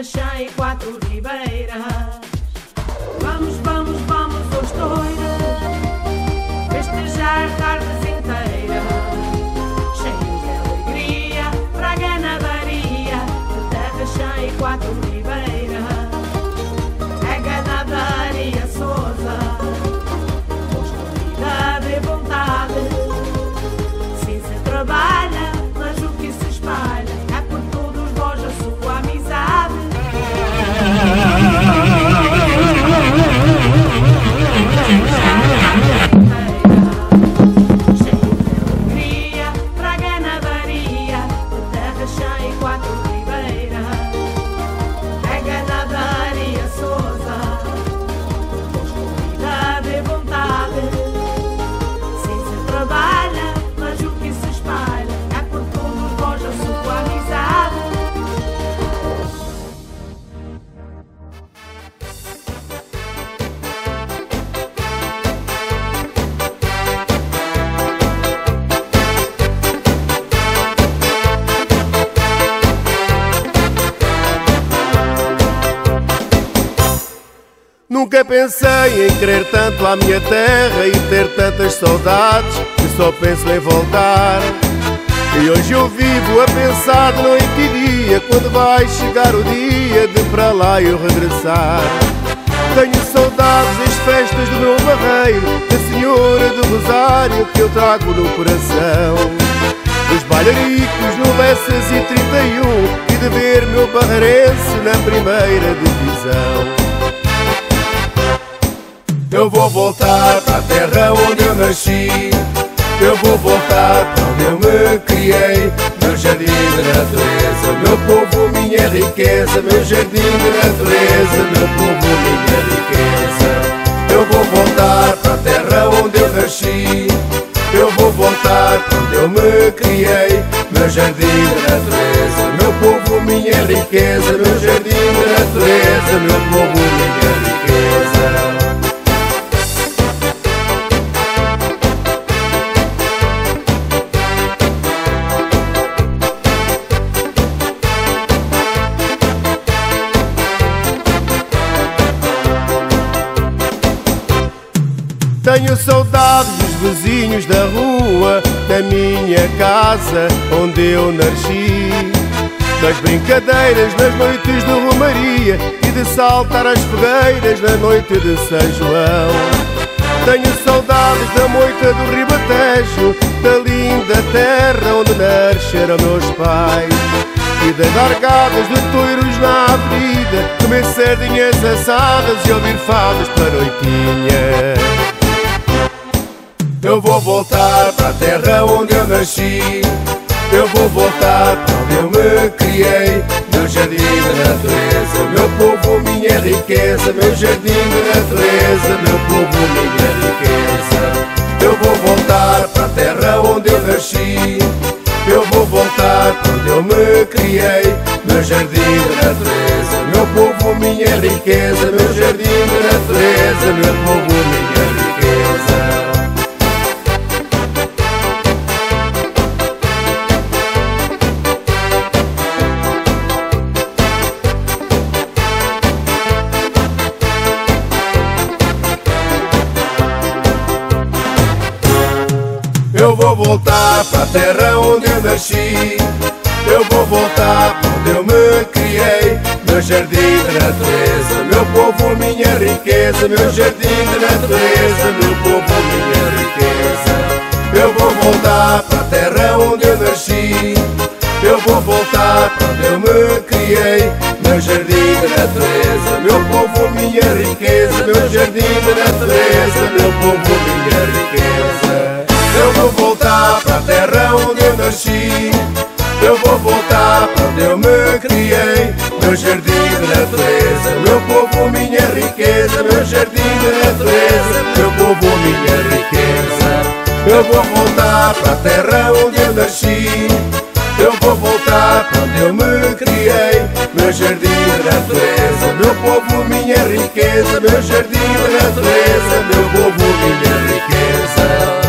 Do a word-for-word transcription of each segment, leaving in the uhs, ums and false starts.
terra chã e quatro ribeiras. Vamos, vamos, vamos aos toiras, festejar tardes inteiras, cheios de alegria, para a ganadaria, de terra chã e quatro ribeiras. É ganadaria Sousa, prosperidade e vontade. Sim, se trabalha, mas o que se espalha é por todos vós a sua amizade. Cheio de alegria, para a ganadaria, de terra chã e quatro ribeiras. É ganadaria Sousa, prosperidade e vontade. Sim, se trabalha, mas o que se espalha é por todos vós a sua amizade. Nunca pensei em querer tanto a minha terra e ter tantas saudades que só penso em voltar. E hoje eu vivo a pensar de noite e dia, quando vai chegar o dia de para lá eu regressar. Tenho saudades das festas do meu barreiro, da Senhora do Rosário que eu trago no coração, dos bailaricos no Lessas e trinta e um e de ver meu barreirense na primeira divisão. Eu vou voltar para a terra onde eu nasci, eu vou voltar para onde eu me criei. Meu jardim de natureza, meu povo, minha riqueza. Meu jardim de natureza, meu povo, minha riqueza. Eu vou voltar para a terra onde eu nasci, eu vou voltar para onde eu me criei. Meu jardim de natureza, meu povo, minha riqueza. Meu jardim de natureza, meu povo, minha riqueza. Tenho saudades dos vizinhos da rua, da minha casa onde eu nasci, das brincadeiras nas noites de romaria e de saltar as fogueiras na noite de São João. Tenho saudades da moita do Ribatejo, da linda terra onde nasceram meus pais, e das largadas de touros na avenida, comer sardinhas assadas e ouvir fadas para a noitinha. Eu vou voltar para a terra onde eu nasci, eu vou voltar para onde eu me criei. Meu jardim de natureza, meu povo, minha riqueza. Meu jardim de natureza, meu povo, minha riqueza. Eu vou voltar para a terra onde eu nasci, eu vou voltar para onde eu me criei. Meu jardim de natureza, meu povo, minha riqueza. Meu jardim de natureza, meu povo, minha riqueza. Eu vou voltar para a terra onde eu nasci, eu vou voltar para onde eu me criei. Meu jardim de natureza, meu povo, minha riqueza. Meu jardim de natureza, meu povo, minha riqueza. Eu vou voltar para a terra onde eu nasci, eu vou voltar para onde eu me criei. Meu jardim de natureza, meu povo, minha riqueza. Meu jardim de natureza, meu povo, minha riqueza. Eu vou voltar para a terra onde eu nasci, eu vou voltar para onde eu me criei. Meu jardim de natureza, meu povo, minha riqueza. Meu jardim de natureza, meu povo, minha riqueza. Eu vou voltar para a terra onde eu nasci, eu vou voltar para onde eu me criei. Meu jardim de natureza, meu povo, minha riqueza. Meu jardim de natureza, meu povo, minha riqueza.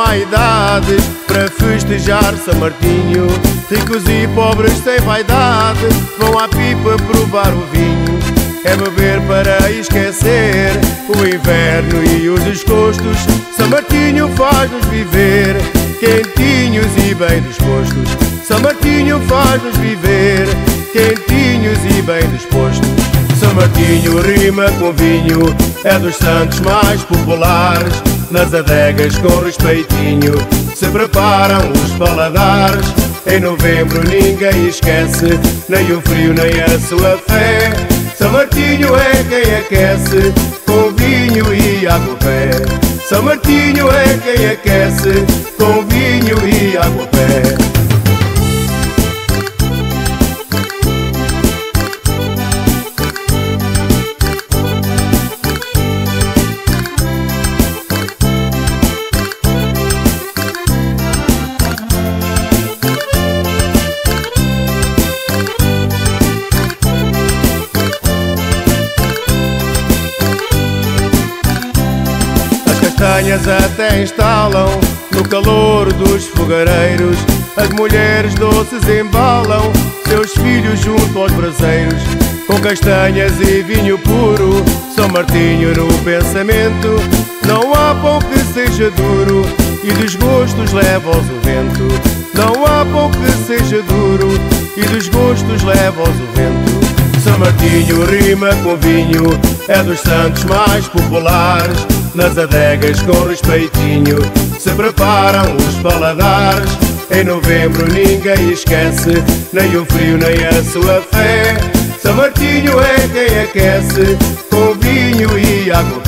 há idade para festejar São Martinho. Ricos e pobres sem vaidade vão à pipa provar o vinho. É beber para esquecer o inverno e os desgostos. São Martinho faz-nos viver quentinhos e bem dispostos. São Martinho faz-nos viver quentinhos e bem dispostos. São Martinho rima com vinho, é dos santos mais populares. Nas adegas com respeitinho se preparam os paladares. Em novembro ninguém esquece nem o frio nem a sua fé. São Martinho é quem aquece com vinho e água-pé. São Martinho é quem aquece com vinho e água-pé. Castanhas até instalam no calor dos fogareiros. As mulheres doces embalam seus filhos junto aos braseiros. Com castanhas e vinho puro, São Martinho no pensamento. Não há pão que seja duro e desgostos leva-os o vento. Não há pão que seja duro e desgostos leva-os o vento. São Martinho rima com vinho, é dos santos mais populares. Nas adegas com respeitinho se preparam os paladares. Em novembro ninguém esquece nem o frio nem a sua fé. São Martinho é quem aquece com vinho e água.